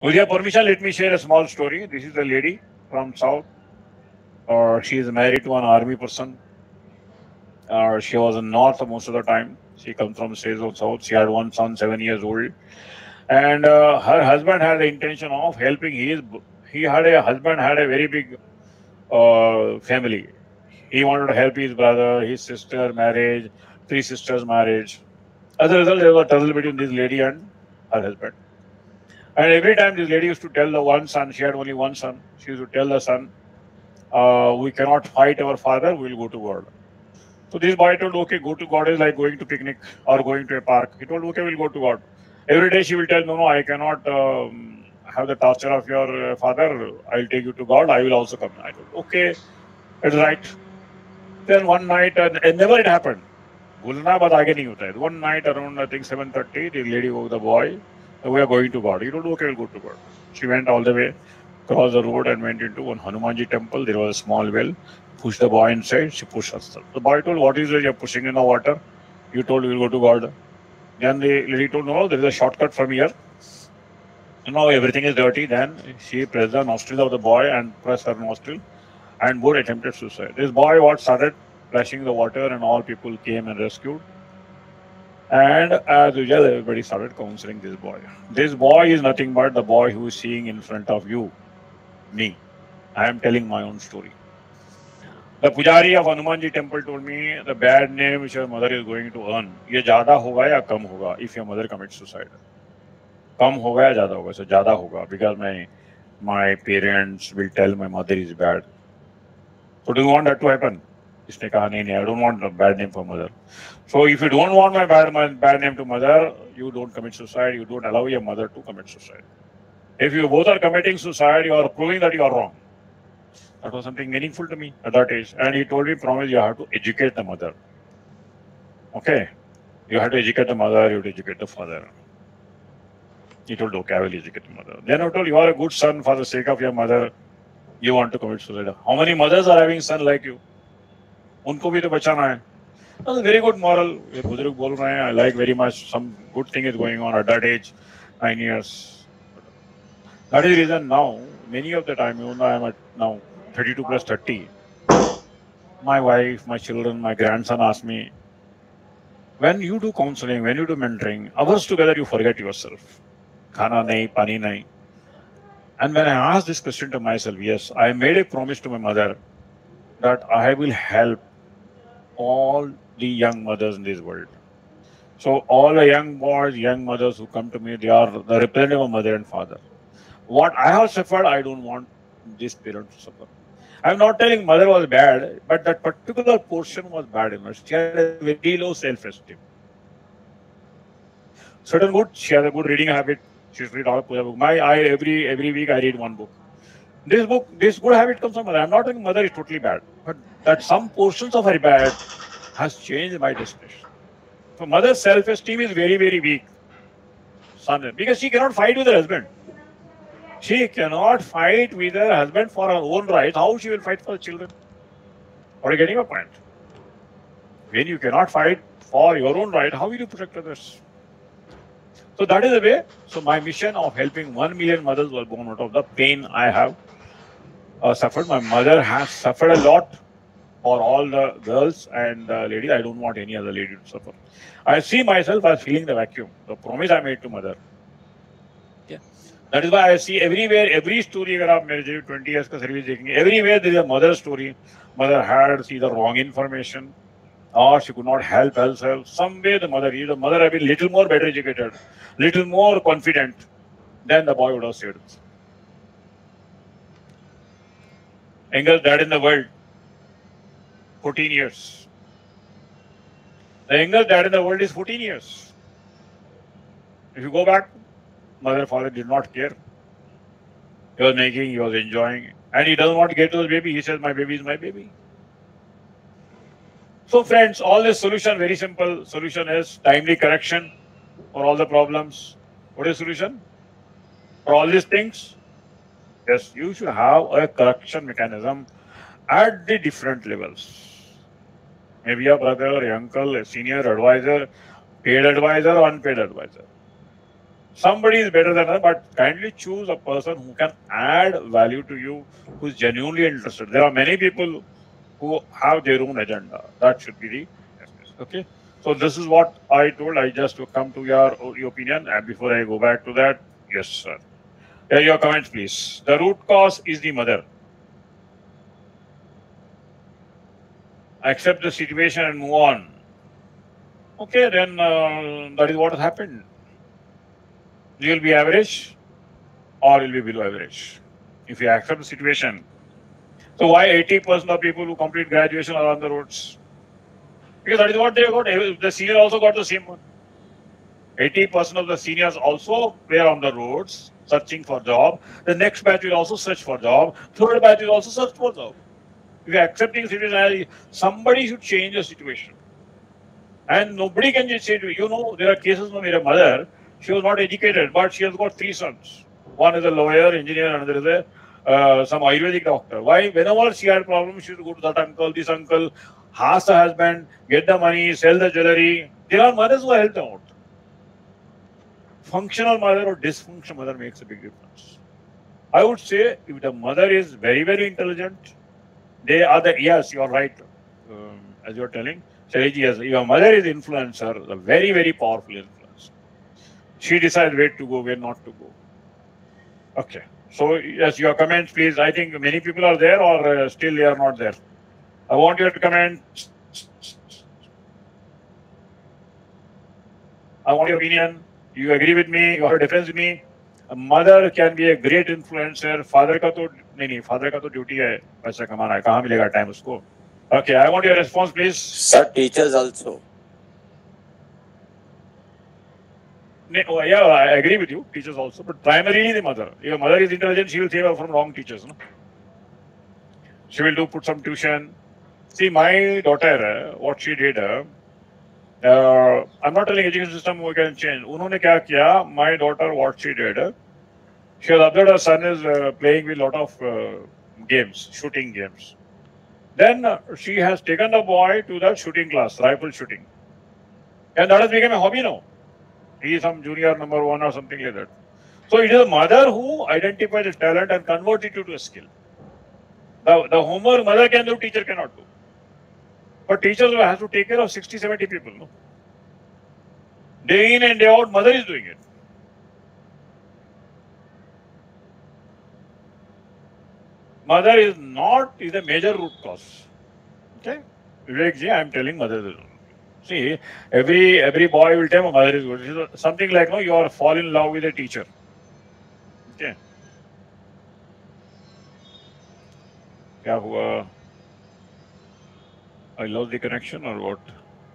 With your permission, let me share a small story. This is a lady from South. She is married to an army person. She was in North most of the time. She comes from states of South. She had one son, 7 years old, and her husband had the intention of helping his. He had a husband had a very big family. He wanted to help his brother, his sister marriage, three sisters marriage. As a result, there was a tussle between this lady and her husband. And every time this lady used to tell the one son, she had only one son, she used to tell the son, we cannot fight our father, we will go to God. So this boy told, okay, go to God is like going to picnic or going to a park. He told, okay, we'll go to God. Every day she will tell, no, no, I cannot have the torture of your father. I'll take you to God. I will also come. I told, okay, it's right. Then one night, and never it happened. बोलना बात आगे नहीं होता है. One night around I think 7:30, the lady woke the boy. We are going to God. He told, okay, we'll go to God. She went all the way, crossed the road, and went into one Hanumanji temple. There was a small well. Pushed the boy inside. She pushed herself. The boy told, what is it? You're pushing in the water. You told we'll go to God. Then the lady told, no, there is a shortcut from here. Now everything is dirty. Then she pressed the nostril of the boy and pressed her nostril, and both attempted suicide. This boy what started splashing the water, and all people came and rescued. And as usual, everybody started counseling this boy. This boy is nothing but the boy who is seeing in front of you, me. I am telling my own story. The pujari of Hanumanji temple told me the bad name which your mother is going to earn, ये ज़्यादा होगा या कम होगा if your mother commits suicide. कम होगा या ज़्यादा होगा? So ज़्यादा होगा because my parents will tell my mother is bad. So do you want that to happen? इसने कहा नहीं नहीं, I don't want a bad name for mother. So if you don't want my bad name to mother, you don't commit suicide. You don't allow your mother to commit suicide. If you both are committing suicide, you are proving that you are wrong. That was something meaningful to me at that age. And he told me, promise you have to educate the mother. Okay, you have to educate the mother. You have to educate the father. He told, okay, I will educate the mother. Then I told, you are a good son for the sake of your mother. You want to commit suicide. How many mothers are having son like you? उनको भी तो बचाना है. That's a very good moral. ये बुजुर्ग बोल रहे हैं. I like very much. Some good thing is going on at that age, 9 years. That is the reason now, many of the time, even though I am at now 32 plus 30, my wife, my children, my grandson ask me, when you do counseling, when you do mentoring, hours together you forget yourself. Khana nahi, pani nahi. And when I ask this question to myself, yes, I made a promise to my mother that I will help all the young mothers in this world. So all the young boys, young mothers who come to me, they are the representative of mother and father. What I have suffered, I don't want this parent to suffer. I'm not telling mother was bad, but that particular portion was bad in her. She had a very low self-esteem. Certain good, she has a good reading habit. She's read all Puja book. Every week I read one book. This good habit comes from mother. I'm not saying mother is totally bad, but that some portions of her bad has changed my destination. So mother's self-esteem is very, very weak. Son, because she cannot fight with her husband. She cannot fight with her husband for her own rights. How she will fight for the children? Are you getting a point? When you cannot fight for your own right, how will you protect others? So that is the way. So my mission of helping 1 million mothers was born out of the pain I have suffered. My mother has suffered a lot for all the girls and ladies. I don't want any other lady to suffer. I see myself as feeling the vacuum, the promise I made to mother. Yeah. That is why I see everywhere, every story where I've married 20 years ka service taking, everywhere there is a mother story. Mother had either wrong information or she could not help herself. Somewhere the mother had been little more better educated, little more confident, then the boy would have saved himself. Youngest dad in the world, 14 years. The youngest dad in the world is 14 years. If you go back, mother, father did not care. He was making, he was enjoying, and he doesn't want to get to his baby. He says, my baby is my baby. So friends, all this solution, very simple. Solution is timely correction for all the problems. What is solution? For all these things? Yes, you should have a correction mechanism at the different levels. Maybe a brother, a uncle, a senior advisor, paid advisor, or unpaid advisor. Somebody is better than us, but kindly choose a person who can add value to you, who is genuinely interested. There are many people who have their own agenda. That should be the okay. So this is what I told. I just to come to your opinion, and before I go back to that, yes, sir. Yeah, your comments, please. The root cause is the mother. Accept the situation and move on. Okay, then that is what has happened. You will be average or you'll be below average if you accept the situation. So why 80% of people who complete graduation are on the roads? Because that is what they got. The senior also got the same one. 80% of the seniors also were on the roads searching for job. The next batch will also search for job. Third batch will also search for job. If you are accepting situation, somebody should change the situation. And nobody can just say to you, there are cases of my mother, she was not educated, but she has got 3 sons. One is a lawyer, engineer, another is some Ayurvedic doctor. Why? Whenever she had problems, she would go to that uncle, this uncle, ask the husband, get the money, sell the jewelry. There are mothers who help them out. Functional mother or dysfunctional mother makes a big difference. I would say if the mother is very, very intelligent, they are yes, you are right, as you are telling. Shaileji, yes, your mother is influencer, a very, very powerful influencer. She decides where to go, where not to go. Okay. So, yes, your comments, please. I think many people are there or still they are not there. I want your comments. I want your opinion. You agree with me? You have a difference with me? A mother can be a great influencer. Father का तो नहीं father का तो duty है पैसा कमाना है. कहाँ मिलेगा time उसको? Okay, I want your response, please. Sir, teachers also. Yeah, I agree with you. Teachers also, but primarily the mother. If your mother is intelligent, she will save her from wrong teachers. No? She will put some tuition. See, my daughter, what she did. I'm not telling education system we can change. उन्होंने क्या किया? My daughter, what she did. She has observed her son is playing with a lot of games, shooting games. Then she has taken the boy to the shooting class, rifle shooting. And that has become a hobby now. He is some junior number 1 or something like that. So it is a mother who identifies his talent and converts it into a skill. The homework mother can do, teacher cannot do. But teachers has to take care of 60, 70 people. No? Day in and day out, mother is doing it. Mother is a major root cause. Okay? Vivek ji, I am telling mother. See, every boy will tell my mother is good. Something like, you are fall in love with a teacher. Okay. क्या हुआ? I lost the connection or what?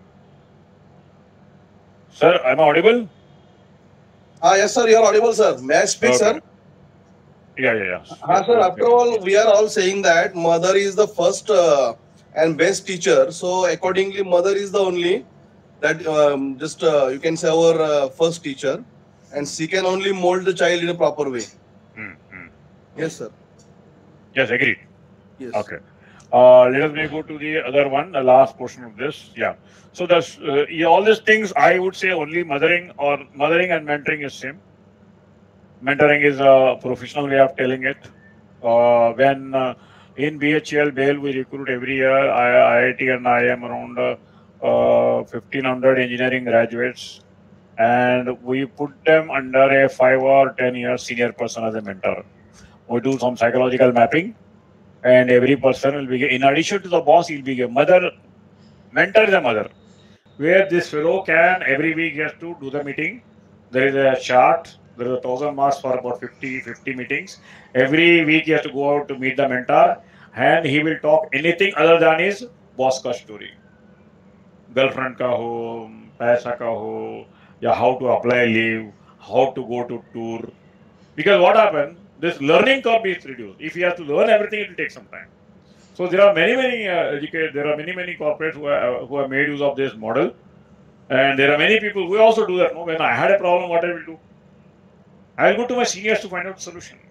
Sir, am I audible? Yes, sir, you are audible, sir. May I speak, Okay. sir? Yeah. Sir, after all, we are all saying that mother is the first and best teacher. So, accordingly, mother is the only that you can say our first teacher, and she can only mold the child in a proper way. Yes, sir. Yes, agreed. Yes. Okay. Let us go to the other one, the last portion of this. Yeah. So all these things, I would say only mothering and mentoring is same. Mentoring is a professional way of telling it. When in BHEL, BHEL, we recruit every year, IIT and IIM around 1,500 engineering graduates, and we put them under a 5 or 10 year senior person as a mentor. We do some psychological mapping, and every person will be, in addition to the boss, he'll be a mother. Mentor is a mother, where this fellow can every week he has to do the meeting. There is a chart. There is 1,000 marks for about 50 meetings. Every week he has to go out to meet the mentor, and he will talk anything other than his boss ka story. Girlfriend ka ho, paisa ka ho, yeah, how to apply leave, how to go to tour. Because what happens, this learning curve is reduced. If he has to learn everything, it will take some time. So there are many corporates who have made use of this model. And there are many people who also do that. When I had a problem, what I will do? I will go to my seniors to find out the solution.